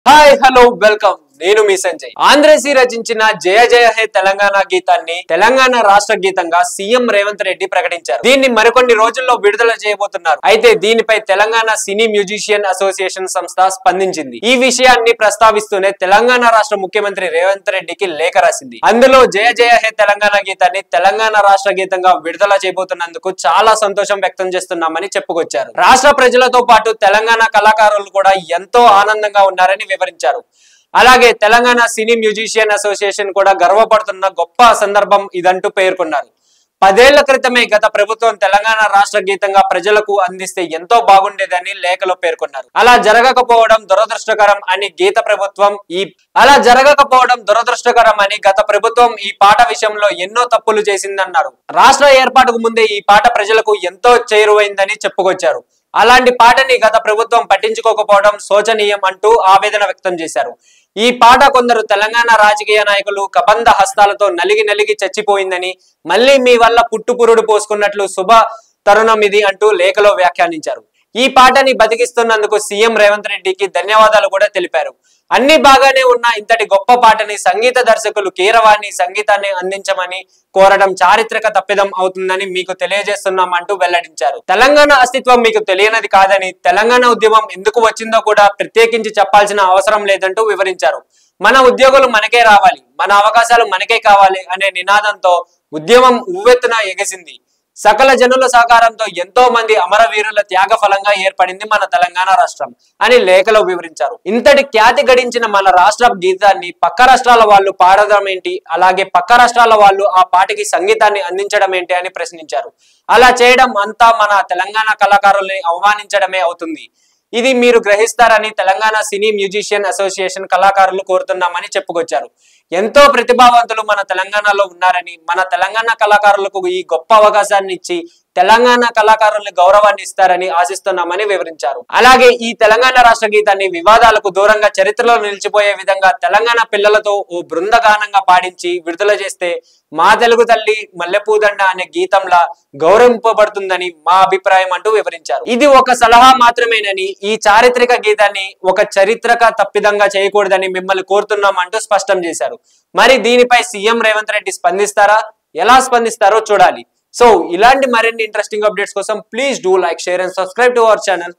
Hi hello welcome నేను మీ సంజయ్. ఆంధ్రశ్రీ రచించిన జయ జయ హే తెలంగాణ గీతాన్ని తెలంగాణ రాష్ట్ర గీతంగా సీఎం రేవంత్ రెడ్డి ప్రకటించారు. దీన్ని మరికొన్ని రోజుల్లో విడుదల చేయబోతున్నారు. అయితే దీనిపై తెలంగాణ సినీ మ్యూజిషియన్ అసోసియేషన్ సంస్థ స్పందించింది. ఈ విషయాన్ని ప్రస్తావిస్తూనే తెలంగాణ రాష్ట్ర ముఖ్యమంత్రి రేవంత్ రెడ్డికి లేఖ రాసింది. అందులో జయ జయ హే తెలంగాణ గీతాన్ని తెలంగాణ రాష్ట్ర గీతంగా విడుదల చేయబోతున్నందుకు చాలా సంతోషం వ్యక్తం చేస్తున్నామని చెప్పుకొచ్చారు. రాష్ట్ర ప్రజలతో పాటు తెలంగాణ కళాకారులు కూడా ఎంతో ఆనందంగా ఉన్నారని వివరించారు. అలాగే తెలంగాణ సినీ మ్యూజిషియన్ అసోసియేషన్ కూడా గర్వపడుతున్న గొప్ప సందర్భం ఇదంటూ పేర్కొన్నారు. 10 ఏళ్ల క్రితమే గత ప్రభుత్వం తెలంగాణ రాష్ట్ర గీతంగా ప్రజలకు అందిస్తే ఎంతో బాగుండేదని లేఖలో పేర్కొన్నారు. అలా జరగకపోవడం దురదృష్టకరం అని గత ప్రభుత్వం ఈ పాట విషయంలో ఎన్నో తప్పులు చేసిందన్నారు. రాష్ట్ర ఏర్పాటుకు ముందే ఈ పాట ప్రజలకు ఎంతో చేరువైందని చెప్పుకొచ్చారు. అలాంటి పాటని గత ప్రభుత్వం పట్టించుకోకపోవడం శోచనీయం అంటూ ఆవేదన వ్యక్తం చేశారు. ఈ పాట కొందరు తెలంగాణ రాజకీయ నాయకులు కబంధ హస్తాలతో నలిగి చచ్చిపోయిందని, మళ్ళీ మీ వల్ల పుట్టుపురుడు పోసుకున్నట్లు శుభ తరుణం ఇది అంటూ లేఖలో వ్యాఖ్యానించారు. ఈ పాటని బతికిస్తున్నందుకు సీఎం రేవంత్ రెడ్డికి ధన్యవాదాలు కూడా తెలిపారు. అన్ని బాగానే ఉన్న ఇంతటి గొప్ప పాటని సంగీత దర్శకులు కీరవాణి సంగీతాన్ని అందించమని కోరడం చారిత్రక తప్పిదం అవుతుందని మీకు తెలియజేస్తున్నాం అంటూ వెల్లడించారు. తెలంగాణ అస్తిత్వం మీకు తెలియనిది కాదని, తెలంగాణ ఉద్యమం ఎందుకు వచ్చిందో కూడా ప్రత్యేకించి చెప్పాల్సిన అవసరం లేదంటూ వివరించారు. మన ఉద్యోగులు మనకే రావాలి, మన అవకాశాలు మనకే కావాలి అనే నినాదంతో ఉద్యమం ఉవ్వెత్తున ఎగసింది. సకల జనుల సహకారంతో ఎంతో మంది అమరవీరుల త్యాగ ఫలంగా ఏర్పడింది మన తెలంగాణ రాష్ట్రం అని లేఖలో వివరించారు. ఇంతటి ఖ్యాతి గడించిన మన రాష్ట్ర గీతాన్ని పక్క రాష్ట్రాల వాళ్ళు పాడడం ఏంటి, అలాగే పక్క రాష్ట్రాల వాళ్ళు ఆ పాటకి సంగీతాన్ని అందించడం ఏంటి అని ప్రశ్నించారు. అలా చేయడం అంతా మన తెలంగాణ కళాకారుల్ని అవమానించడమే అవుతుంది. ఇది మీరు గ్రహిస్తారని తెలంగాణ సినీ మ్యూజిషియన్ అసోసియేషన్ కళాకారులు కోరుతున్నామని చెప్పుకొచ్చారు. ఎంతో ప్రతిభావంతులు మన తెలంగాణలో ఉన్నారని, మన తెలంగాణ కళాకారులకు ఈ గొప్ప అవకాశాన్ని ఇచ్చి తెలంగాణ కళాకారుల్ని గౌరవాన్ని ఇస్తారని ఆశిస్తున్నామని వివరించారు. అలాగే ఈ తెలంగాణ రాష్ట్ర గీతాన్ని వివాదాలకు దూరంగా చరిత్రలో నిలిచిపోయే విధంగా తెలంగాణ పిల్లలతో ఓ బృందగానంగా పాడించి విడుదల చేస్తే మా తెలుగు తల్లి మల్లెపూదండ అనే గీతంలా గౌరవింపబడుతుందని మా అభిప్రాయం అంటూ వివరించారు. ఇది ఒక సలహా మాత్రమేనని, ఈ చారిత్రక గీతాన్ని ఒక చరిత్రక తప్పిదంగా చేయకూడదని మిమ్మల్ని కోరుతున్నాం అంటూ స్పష్టం చేశారు. మరి దీనిపై సీఎం రేవంత్ రెడ్డి స్పందిస్తారా, ఎలా స్పందిస్తారో చూడాలి. సో ఇలాంటి మరిన్ని ఇంట్రెస్టింగ్ అప్డేట్స్ కోసం please do like, share and subscribe to our channel.